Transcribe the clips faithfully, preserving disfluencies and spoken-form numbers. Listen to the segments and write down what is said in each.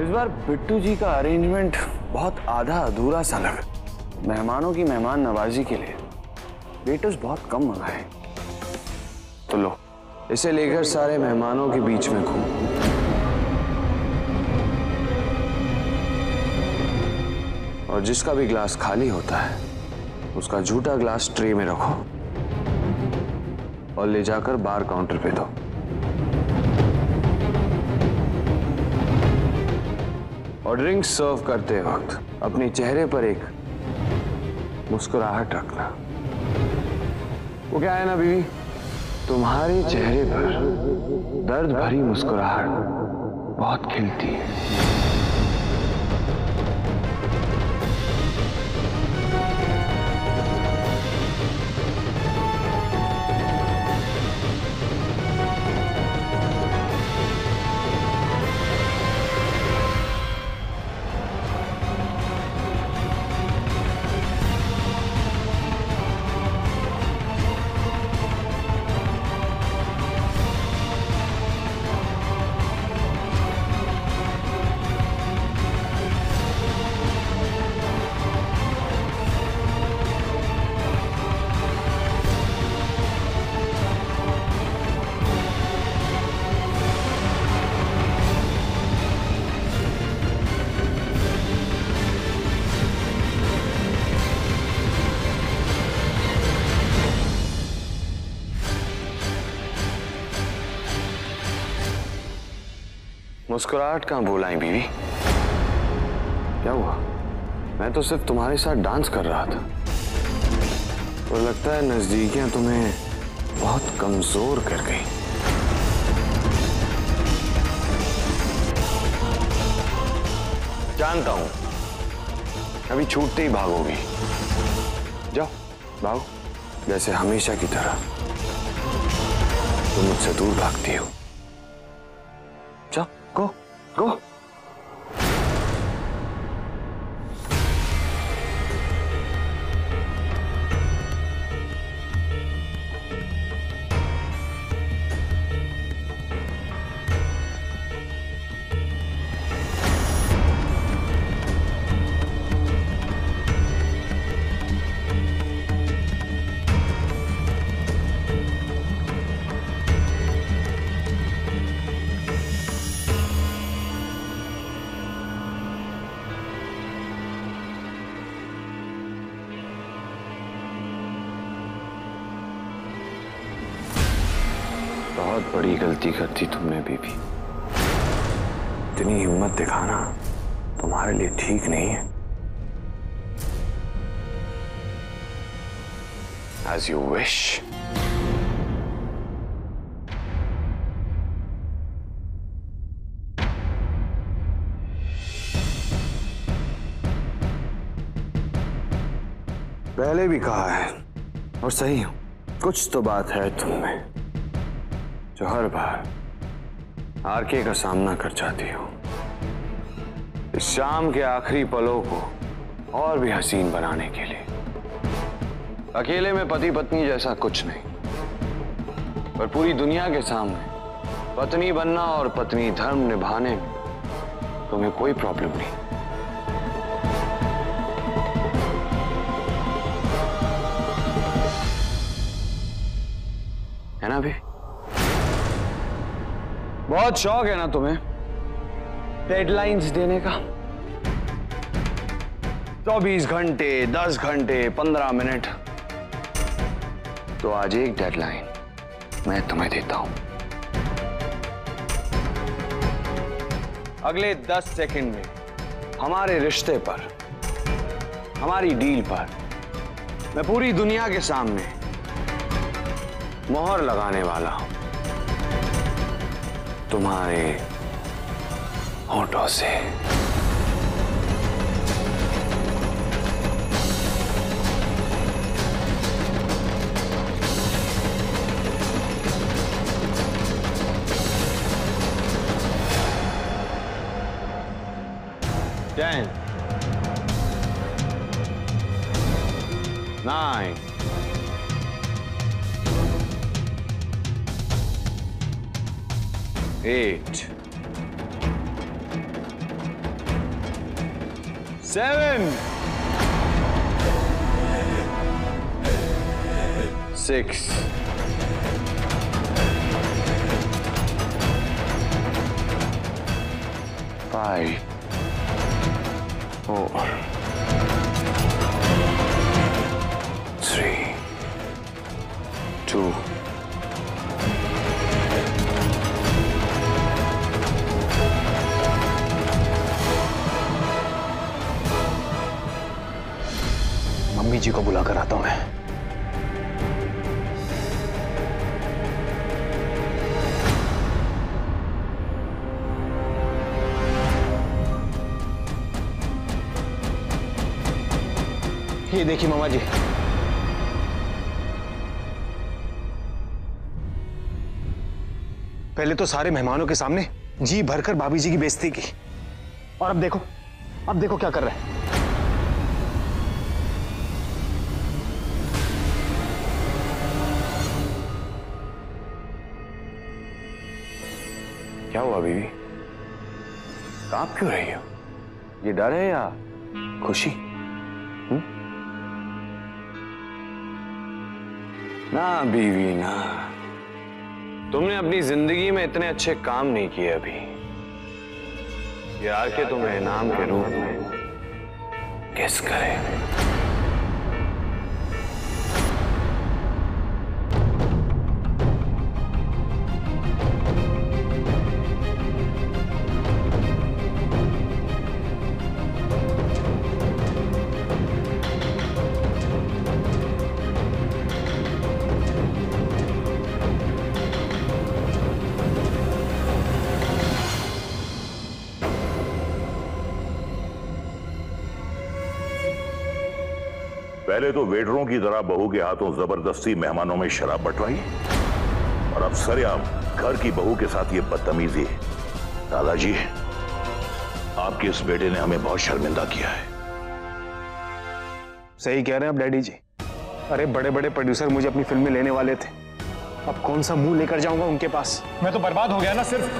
इस बार बिट्टू जी का अरेंजमेंट बहुत आधा अधूरा सा लगा। मेहमानों की मेहमान नवाजी के लिए वेटर्स बहुत कम मंगाए। तो लो, इसे लेकर सारे मेहमानों के बीच में घूम। और जिसका भी ग्लास खाली होता है उसका झूठा ग्लास ट्रे में रखो और ले जाकर बार काउंटर पे दो। और ड्रिंक सर्व करते वक्त अपने चेहरे पर एक मुस्कुराहट रखना। वो क्या है ना बीवी, तुम्हारे चेहरे पर दर्द भरी मुस्कुराहट बहुत खिलती है। मुस्कुराहट कहाँ बुलाई बीवी? क्या हुआ? मैं तो सिर्फ तुम्हारे साथ डांस कर रहा था। तो लगता है नजदीकियां तुम्हें बहुत कमजोर कर गई। जानता हूं, अभी छूटते ही भागोगी। जाओ भागो, जैसे हमेशा की तरह तुम मुझसे दूर भागती हो। जाओ, गो गो। बहुत बड़ी गलती करती तुमने बीबी। इतनी हिम्मत दिखाना तुम्हारे लिए ठीक नहीं है। As you wish. पहले भी कहा है और सही हूं, कुछ तो बात है तुममें जो हर बार आरके का सामना कर जाती हो। इस शाम के आखिरी पलों को और भी हसीन बनाने के लिए। अकेले में पति पत्नी जैसा कुछ नहीं, पर पूरी दुनिया के सामने पत्नी बनना और पत्नी धर्म निभाने में तुम्हें कोई प्रॉब्लम नहीं। है ना भी? बहुत शौक है ना तुम्हें डेडलाइंस देने का? चौबीस घंटे, दस घंटे, पंद्रह मिनट। तो आज एक डेडलाइन मैं तुम्हें देता हूं। अगले दस सेकंड में हमारे रिश्ते पर, हमारी डील पर मैं पूरी दुनिया के सामने मोहर लगाने वाला हूं, तुम्हारे होठों से। Ten, nine, eight, seven, six, five, four, three, two, mummy ji को बुला कर आता हूं मैं। ये देखिए मामा जी, पहले तो सारे मेहमानों के सामने जी भरकर भाभी जी की बेइज्जती की, और अब देखो, अब देखो क्या कर रहे हैं। क्या हुआ बीवी? कांप क्यों रही हो? ये डर है या खुशी? हुँ? ना बीवी ना, तुमने अपनी जिंदगी में इतने अच्छे काम नहीं किए अभी। ये आके तुम्हें इनाम के रूप में किस करे। पहले तो वेटरों की तरह बहू के हाथों जबरदस्ती मेहमानों में शराब बंटवाई, और अब सरेआम घर की बहू के साथ ये बदतमीजी। दादाजी, आपके इस बेटे ने हमें बहुत शर्मिंदा किया है। सही कह रहे हैं आप डैडी जी। अरे बड़े बड़े प्रोड्यूसर मुझे अपनी फिल्म में लेने वाले थे, अब कौन सा मुंह लेकर जाऊंगा उनके पास? मैं तो बर्बाद हो गया ना सिर्फ।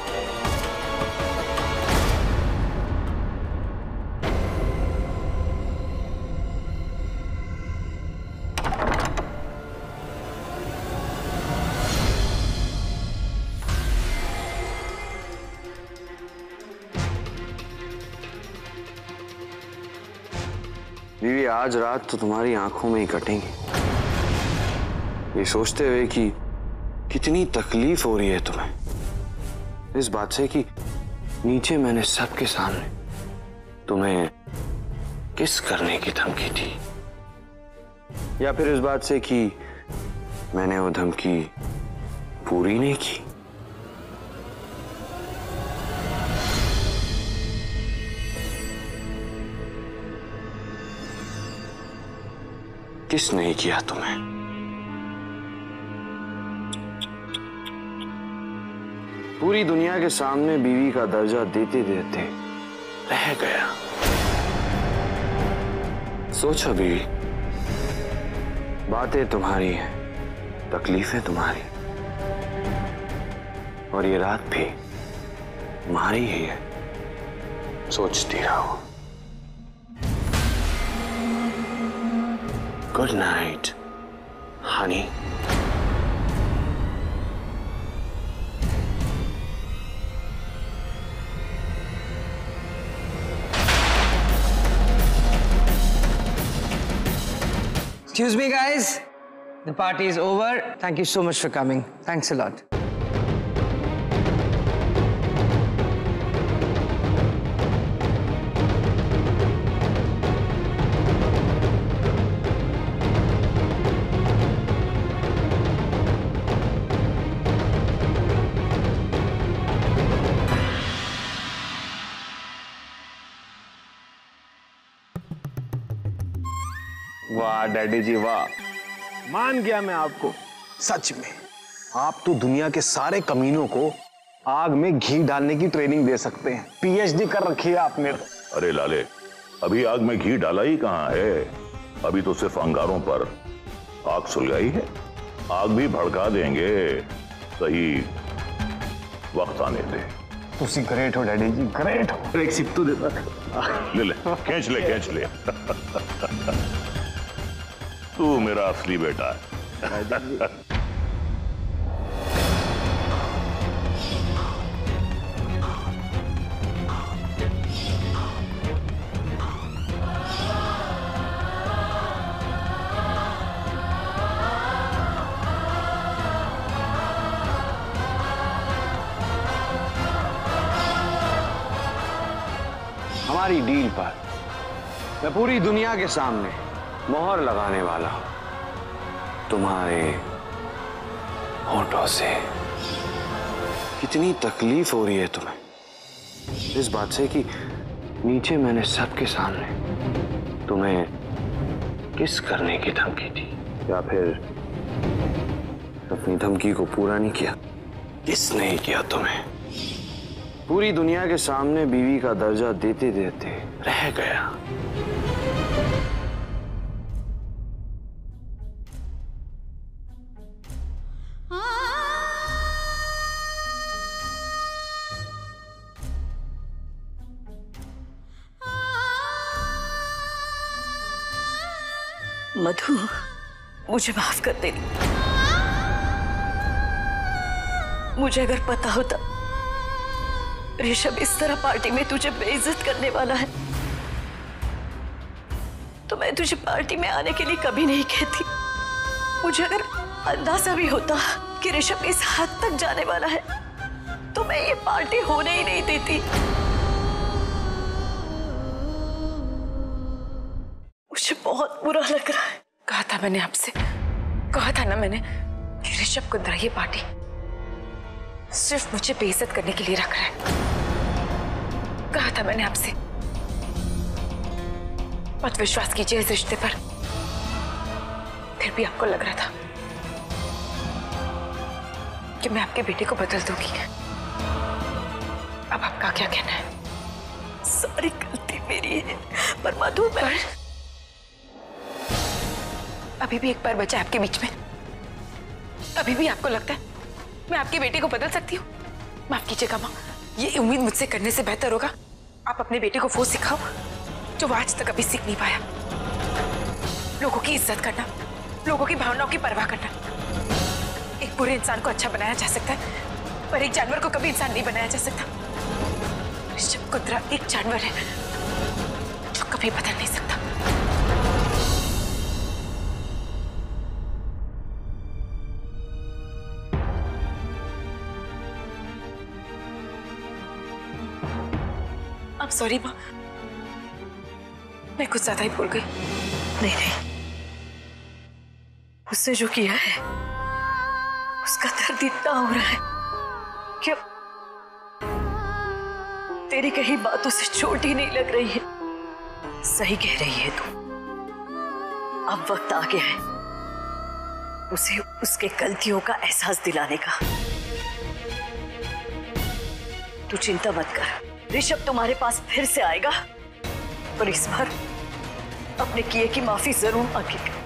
बीवी, आज रात तो तुम्हारी आंखों में ही कटेंगी, ये सोचते हुए कि कितनी तकलीफ हो रही है तुम्हें इस बात से कि नीचे मैंने सबके सामने तुम्हें किस करने की धमकी दी, या फिर इस बात से कि मैंने वो धमकी पूरी नहीं की। किस नहीं किया तुम्हें? पूरी दुनिया के सामने बीवी का दर्जा देते देते रह गया। सोचो बीवी, बातें तुम्हारी हैं, तकलीफें तुम्हारी, और ये रात भी तुम्हारी ही है। सोचती रहो। Good night, honey. Excuse me, guys. The party is over. Thank you so much for coming. Thanks a lot. वाह डैडी जी वाह, मान गया मैं आपको। सच में आप तो दुनिया के सारे कमीनों को आग में घी डालने की ट्रेनिंग दे सकते हैं। पीएचडी कर रखी है आपने। अरे लाले, अभी आग में घी डाला ही कहां है, अभी तो सिर्फ अंगारों पर आग सुलगाई है। आग भी भड़का देंगे, सही वक्त आने दे। तुसी ग्रेट हो डैडी जी, ग्रेट हो। एक सिप तो देता। ले ले, खींच ले, खींच ले। तू मेरा असली बेटा है। हमारी डील पर मैं पूरी दुनिया के सामने मोहर लगाने वाला हूं, तुम्हारे होठों से। कितनी तकलीफ हो रही है तुम्हें इस बात से कि नीचे मैंने सबके सामने तुम्हें किस करने की धमकी दी, या फिर अपनी धमकी को पूरा नहीं किया? किसने किया तुम्हें? पूरी दुनिया के सामने बीवी का दर्जा देते देते रह गया। मधु, मुझे माफ कर दे। मुझे अगर पता होता ऋषभ इस तरह पार्टी में तुझे बेइज्जत करने वाला है तो मैं तुझे पार्टी में आने के लिए कभी नहीं कहती। मुझे अगर अंदाजा भी होता कि ऋषभ इस हद तक जाने वाला है तो मैं ये पार्टी होने ही नहीं देती। मुझे बहुत बुरा लग रहा है। कहा था मैंने आपसे, कहा था ना मैंने कि ऋषभ कुंद्रा ये पार्टी सिर्फ मुझे बेइज्जत करने के लिए रख रहा है। कहा था मैंने आपसे, मत विश्वास कीजिए इस रिश्ते पर। फिर भी आपको लग रहा था कि मैं आपके बेटे को बदल दूंगी। अब आपका क्या कहना है? सारी गलती मेरी है, पर मधु मैं अभी भी एक बार बचा आपके बीच में। अभी भी आपको लगता है मैं आपके बेटे को बदल सकती हूँ? माफ कीजिएगा माँ, ये उम्मीद मुझसे करने से बेहतर होगा आप अपने बेटे को वो सिखाओ जो वो आज तक कभी सीख नहीं पाया। लोगों की इज्जत करना, लोगों की भावनाओं की परवाह करना। एक बुरे इंसान को अच्छा बनाया जा सकता है पर एक जानवर को कभी इंसान नहीं बनाया जा सकता। ऋषभ कुंद्रा एक जानवर है जो कभी बदल नहीं सकता। I'm sorry माँ, मैं कुछ ज्यादा ही भूल गई। नहीं नहीं, उसने जो किया है उसका दर्द इतना हो रहा है कि तेरी कही बातों से चोट ही नहीं लग रही है। सही कह रही है तू। अब वक्त आ गया है उसे उसके गलतियों का एहसास दिलाने का। तू चिंता मत कर, ऋषभ तुम्हारे पास फिर से आएगा, पर इस बार अपने किए की माफी जरूर मांगेगा।